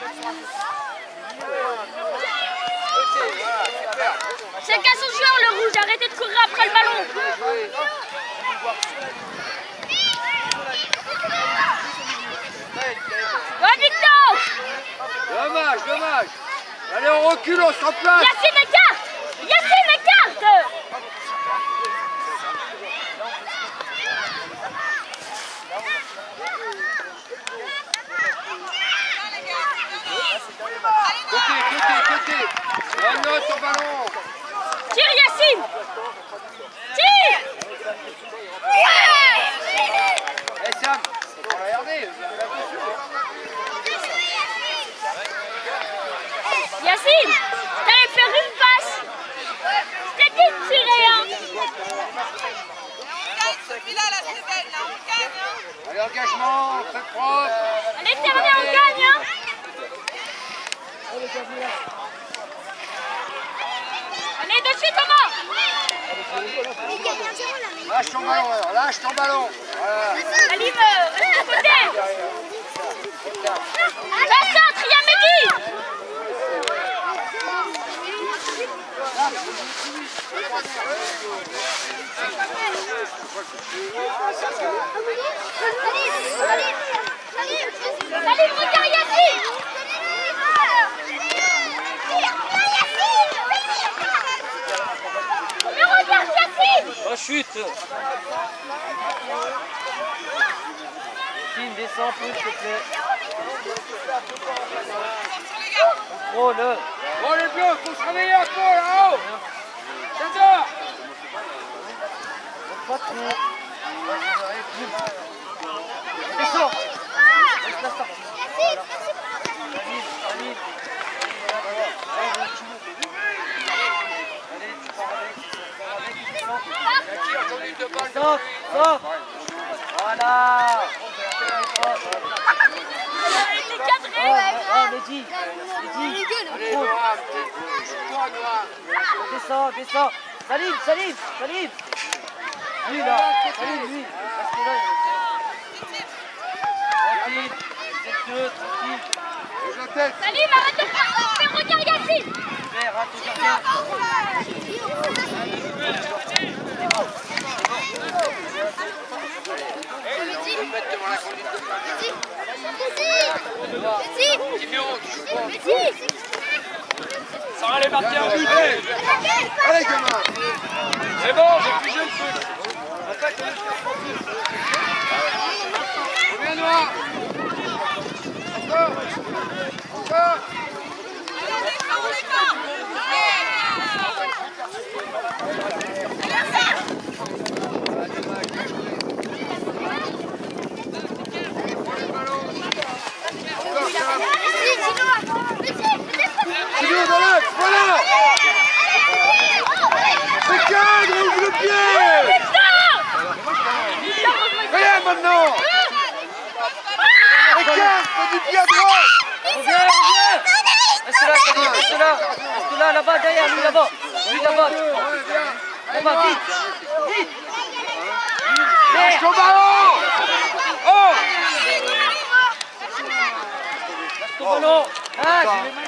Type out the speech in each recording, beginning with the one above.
Chacun son joueur, le rouge, arrêtez de courir après le ballon. Ouais, Victor! Dommage, dommage. Allez, on recule, on se replace. Yacine, écarte! Yacine, écarte! Côté. Bonne note au ballon. Tire, Yacine! Tire! Eh Sam, on va regarder. Yacine, t'allais faire une passe. Je t'ai dit de tirer, hein. Allez, engagement, très propre. Allez, terminé, on gagne, hein. Allez, dessus, Thomas. Lâche ton ballon, alors. Lâche ton ballon. Voilà. Salim, reste à côté. La centre, il y a Mehdi. Salim, regarde Yacine. Mais regarde Yacine. Oh chute! Yacine, descends un peu s'il te plaît. Contrôle! Bon les bleus, faut se réveiller un peu là-haut. C'est ça. Pas trop! Descends! Laisse la sortie! Salim! Allez, tu pars avec, descends! Sors! Voilà! Ah, Mehdi! Descends! Salim! Lui là! Salim, lui! Reste là! Tranquille! Tranquille! La tête. Salim, arrête de faire regarde Yacine. Super, rate le gardien! Ça va aller marquer un but. Allez gamin. C'est bon, j'ai pigé le truc. Bien noir. Encore. Silvio dans l'axe, voilà. C'est cadre, ouvre le pied. Rien maintenant. Regarde, fais du pied à droite. Reviens! Reste là, là-bas, derrière, lui là-bas! Là-bas, vite! Lâche ton ballon. Oh. Lâche ton ballon! Ah, j'ai les mains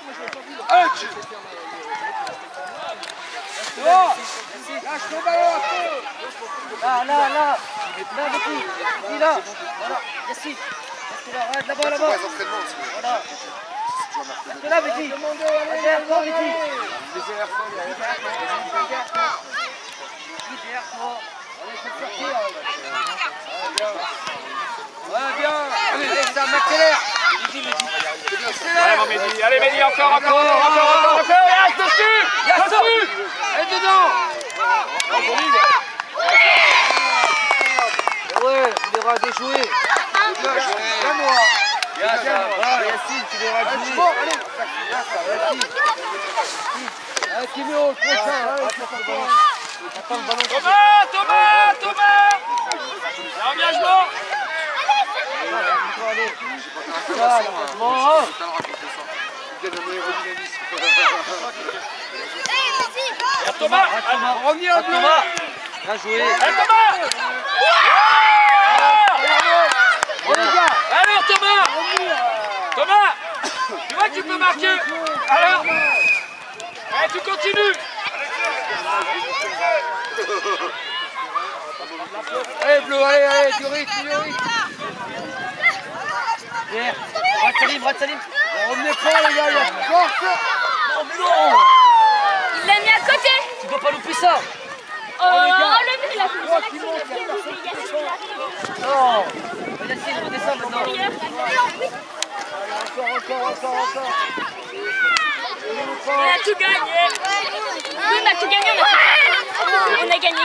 Lâche ton ballon un peu. là, Betty! Dis là! Voilà, Yacine! Reste là, arrête là-bas! Voilà! Reste là, Betty! Derrière toi, Betty! Derrière toi! Ouais, bien. Allez, ça m'accélère. Allez Mehdi, encore, reste dessus. Et dedans. Ouais, tu devras déjouer! C'est moi. Yacine, tu devras jouer! Allez. Kimio, prochain! Attends le ballon! Thomas. Engagement. Allez! Ça, l'engagement! Thomas. Revenez au bleu. Bien joué! Thomas. Oh les gars. Alors Thomas. Tu vois que tu peux marquer. Alors, allez, tu continues. Allez, Bleu, allez, du rythme. Bien. Brad Salim. Revenez pas, les gars, il y a force. Non, mais non. Il l'a mis à côté. Tu peux pas louper ça. Enlevez la coupe. Non. Yacine, redescends maintenant. Encore. On a tout gagné. Oui, on a tout gagné. On a gagné 4.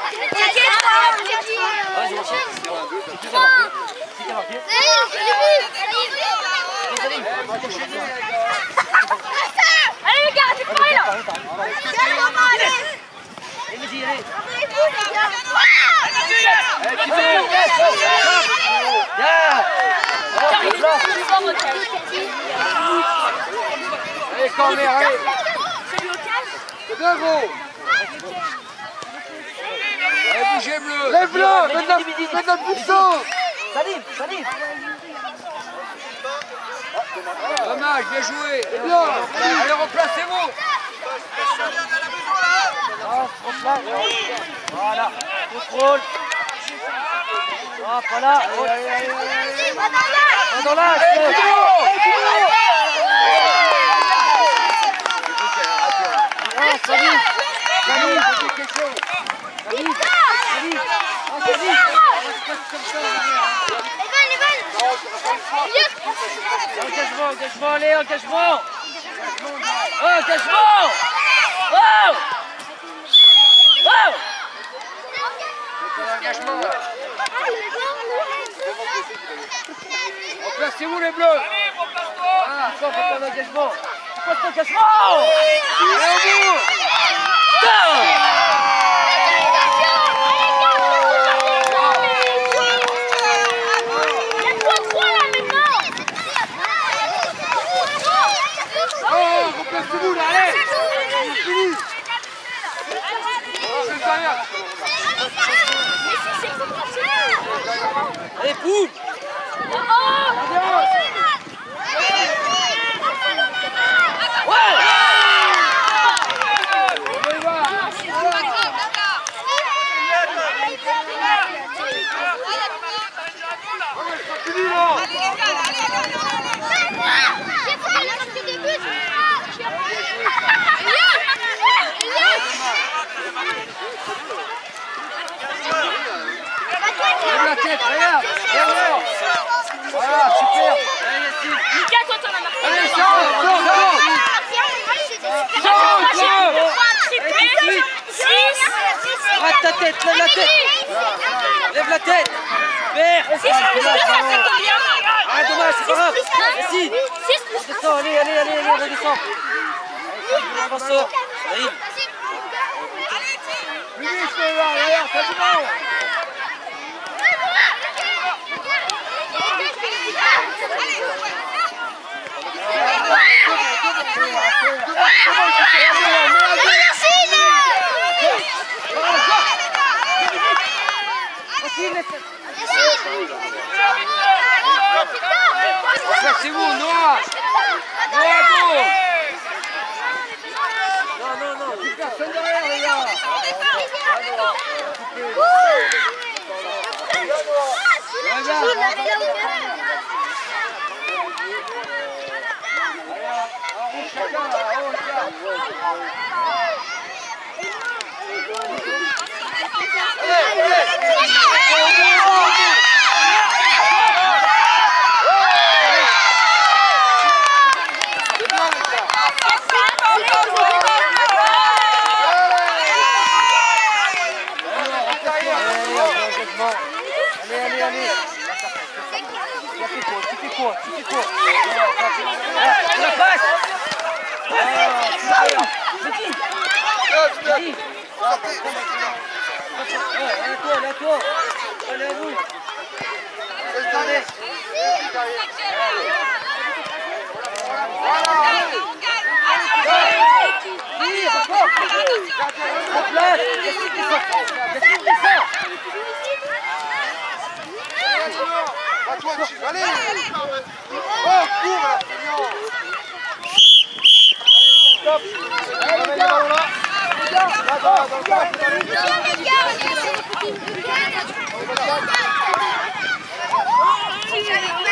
Vas-y, enchaîne. C'est qui qui a marqué? Allez les gars, c'est pareil là. Allez, Mehdi, allez. Allez, corner, allez. C'est bien gros. Allez, bougez Bleu. Lève-le, faites notre puissance. Salim. Dommage, bien joué. C'est bien. Allez, replacez-vous. Voilà, contrôle. Ah, pas là. Allez. Pas dans l'axe. Salut. Engagement, allez, engagement. Engagement. Replacez-vous les Bleus. Voilà, ça, faut un engagement. Pourquoi cet engagement? Allez au bout. Replacez-vous là, allez. C'est derrière. Allez, boum. La tête, regarde. Voilà, super. Allez, Yacine. Lucas, toi t'en as marqué. Allez, sors. Rate ta tête, lève la tête. Lève la tête. Vert. Ah, dommage, c'est pas grave. Yacine. Redescends, allez, redescends. Défenseur. Saïd. Ministre, là, regarde, t'as du mal. Replacez-vous, Noah. Noah, go. Non, plus personne derrière, les gars. Allez. Tu fais quoi? La passe. Allez à toi. Allez à vous. Allez. Allez! Oh, cours là, Monsieur,